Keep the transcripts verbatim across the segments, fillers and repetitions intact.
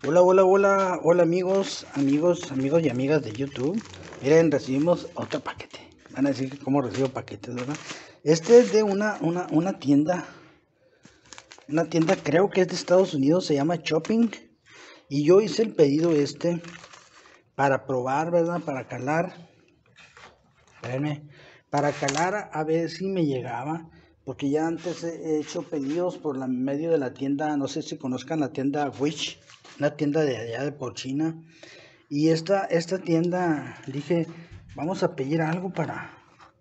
Hola, hola, hola, hola amigos, amigos, amigos y amigas de YouTube. Miren, recibimos otro paquete. Van a decir que cómo recibo paquetes, ¿verdad? Este es de una, una, una tienda, una tienda creo que es de Estados Unidos, se llama Shopping. Y yo hice el pedido este para probar, ¿verdad? Para calar, espérenme, para calar a ver si me llegaba. Porque ya antes he hecho pedidos por la medio de la tienda, no sé si conozcan la tienda Wish, una tienda de allá de por China. Y esta, esta tienda, dije, vamos a pedir algo para,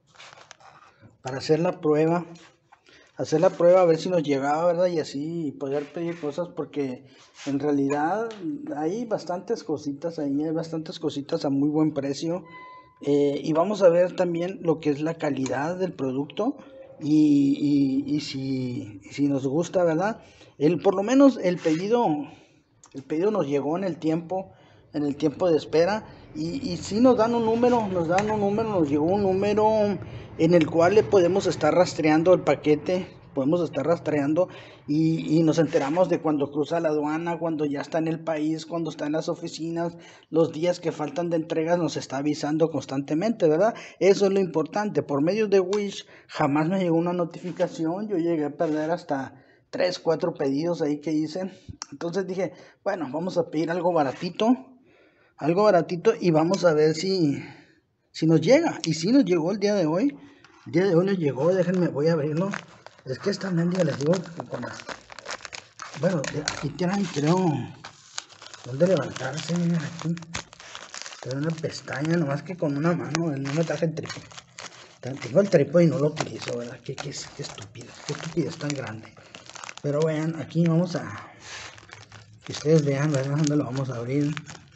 para hacer la prueba. Hacer la prueba a ver si nos llegaba, ¿verdad? Y así poder pedir cosas porque en realidad hay bastantes cositas ahí, hay bastantes cositas a muy buen precio. Eh, y vamos a ver también lo que es la calidad del producto y, y, y si, y si nos gusta, ¿verdad? El, por lo menos el pedido, el pedido nos llegó en el tiempo, en el tiempo de espera y, y si nos dan un número, nos dan un número, nos llegó un número en el cual le podemos estar rastreando el paquete, podemos estar rastreando y, y nos enteramos de cuando cruza la aduana, cuando ya está en el país, cuando está en las oficinas, los días que faltan de entregas nos está avisando constantemente, ¿verdad? Eso es lo importante. Por medio de Wish jamás me llegó una notificación, yo llegué a perder hasta tres, cuatro pedidos ahí que hice. Entonces dije, bueno, vamos a pedir algo baratito, algo baratito y vamos a ver si, si nos llega. Y si nos llegó el día de hoy, el día de hoy nos llegó, déjenme, voy a abrirlo. Es que esta mendiga les digo que con las... Bueno, aquí tienen, creo, dónde levantarse, miren aquí. Tengo una pestaña, nomás que con una mano, no me traje el trípode. Tengo el trípode y no lo utilizo, ¿verdad? Qué, qué, qué estúpido, qué estupidez tan grande. Pero vean, aquí vamos a... Que ustedes vean, ¿verdad? ¿Dónde lo vamos a abrir?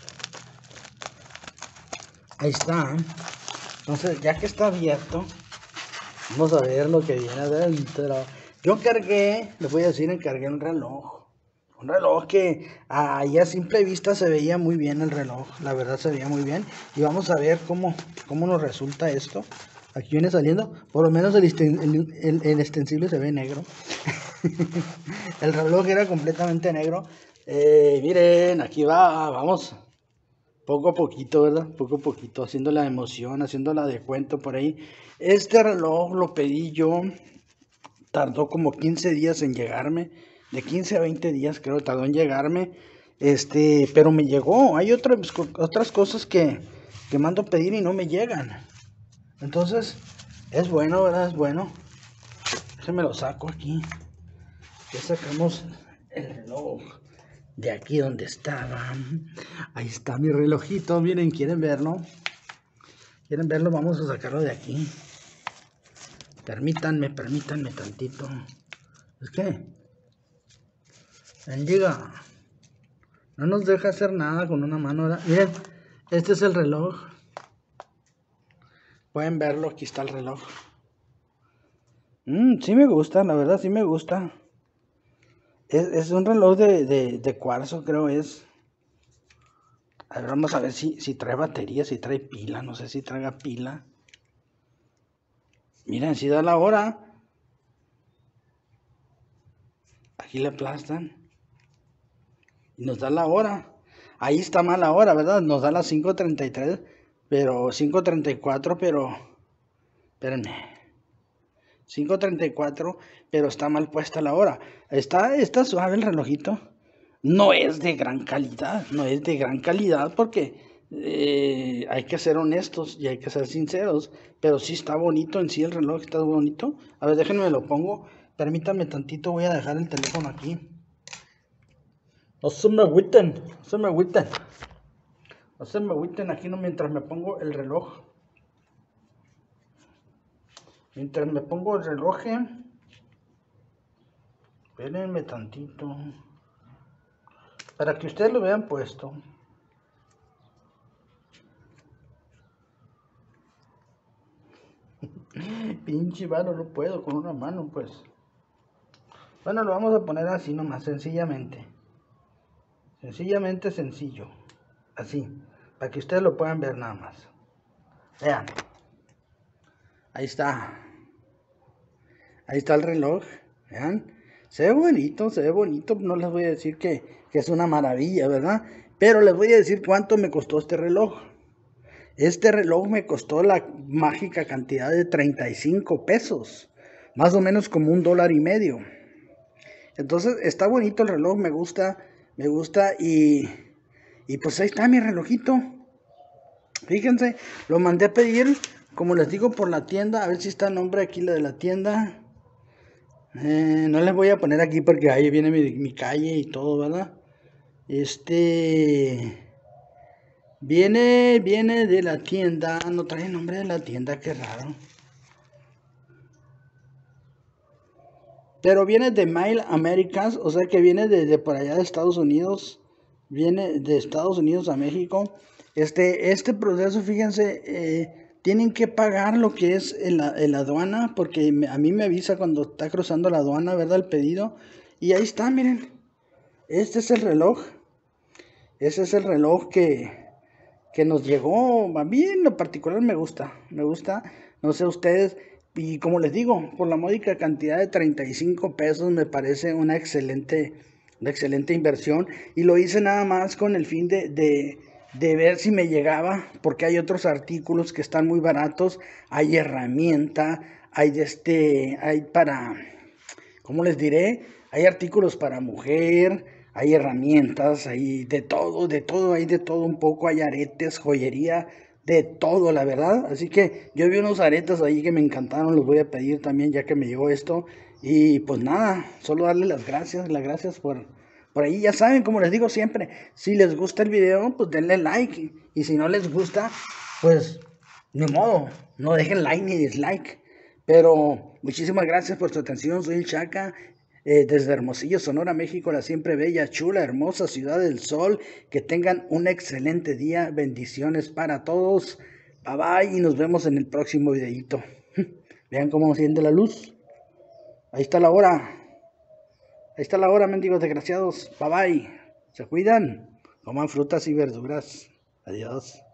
Ahí está. Entonces, ya que está abierto, vamos a ver lo que viene adentro. Yo encargué, les voy a decir, encargué un reloj. Un reloj que ahí a simple vista se veía muy bien el reloj. La verdad se veía muy bien. Y vamos a ver cómo, cómo nos resulta esto. Aquí viene saliendo. Por lo menos el, el, el, el extensible se ve negro. El reloj era completamente negro. Eh, miren, aquí va, vamos. Poco a poquito, ¿verdad? Poco a poquito, haciendo la emoción, haciendo la de cuento por ahí. Este reloj lo pedí yo, tardó como quince días en llegarme, de quince a veinte días creo tardó en llegarme, este, pero me llegó. Hay otras, otras cosas que, que mando a pedir y no me llegan. Entonces, es bueno, ¿verdad? Es bueno. Se me lo saco aquí. Ya sacamos el reloj de aquí donde estaba. Ahí está mi relojito, miren, ¿quieren verlo? ¿Quieren verlo? Vamos a sacarlo de aquí. Permítanme, permítanme tantito. Es que, bendiga, no nos deja hacer nada con una mano, ¿verdad? Miren, este es el reloj. Pueden verlo, aquí está el reloj. Mm, sí me gusta, la verdad sí me gusta. Es, es un reloj de, de, de cuarzo, creo es. A ver, vamos a ver si, si trae batería, si trae pila, no sé si traiga pila. Miren, si da la hora. Aquí le aplastan. Y nos da la hora. Ahí está mal la hora, ¿verdad? Nos da las cinco treinta y tres, pero cinco treinta y cuatro, pero... Espérenme. cinco treinta y cuatro, pero está mal puesta la hora. Está, está suave el relojito. No es de gran calidad, no es de gran calidad porque eh, hay que ser honestos y hay que ser sinceros. Pero sí está bonito en sí el reloj, está bonito. A ver, déjenme lo pongo. Permítanme tantito, voy a dejar el teléfono aquí. No se me agüiten, no se me agüiten. No se me agüiten aquí no mientras me pongo el reloj. Mientras me pongo el reloj, espérenme tantito. Para que ustedes lo vean puesto. Pinche mano, no puedo con una mano, pues. Bueno, lo vamos a poner así nomás, sencillamente. Sencillamente sencillo. Así. Para que ustedes lo puedan ver nada más. Vean. Ahí está. Ahí está el reloj. Vean. Se ve bonito, se ve bonito. No les voy a decir que, que es una maravilla, ¿verdad? Pero les voy a decir cuánto me costó este reloj. Este reloj me costó la mágica cantidad de treinta y cinco pesos. Más o menos como un dólar y medio. Entonces está bonito el reloj, me gusta, me gusta y, y pues ahí está mi relojito. Fíjense, lo mandé a pedir, como les digo, por la tienda. A ver si está el nombre aquí de la tienda. Eh, no les voy a poner aquí porque ahí viene mi, mi calle y todo, ¿verdad? Este... Viene, viene de la tienda. No trae el nombre de la tienda, qué raro. Pero viene de Mail Americas, o sea que viene desde de por allá de Estados Unidos. Viene de Estados Unidos a México. Este, este proceso, fíjense, eh, tienen que pagar lo que es en la, en la aduana, porque me, a mí me avisa cuando está cruzando la aduana, ¿verdad? El pedido. Y ahí está, miren. Este es el reloj. Ese es el reloj que, que nos llegó. A mí en lo particular me gusta. Me gusta. No sé ustedes. Y como les digo, por la módica cantidad de treinta y cinco pesos me parece una excelente, una excelente inversión. Y lo hice nada más con el fin de, de, de ver si me llegaba, porque hay otros artículos que están muy baratos. Hay herramienta, hay, de este, hay para, ¿cómo les diré? Hay artículos para mujer, hay herramientas, hay de todo, de todo, hay de todo un poco. Hay aretes, joyería, de todo, la verdad. Así que yo vi unos aretes ahí que me encantaron, los voy a pedir también ya que me llegó esto. Y pues nada, solo darle las gracias, las gracias por, por ahí. Ya saben, como les digo siempre, si les gusta el video, pues denle like. Y si no les gusta, pues ni modo, no dejen like ni dislike. Pero muchísimas gracias por su atención, soy el Chaca. Eh, desde Hermosillo, Sonora, México, la siempre bella, chula, hermosa ciudad del sol. Que tengan un excelente día. Bendiciones para todos. Bye bye y nos vemos en el próximo videito. Vean cómo enciende la luz. Ahí está la hora. Ahí está la hora, mendigos desgraciados. Bye bye. Se cuidan. Coman frutas y verduras. Adiós.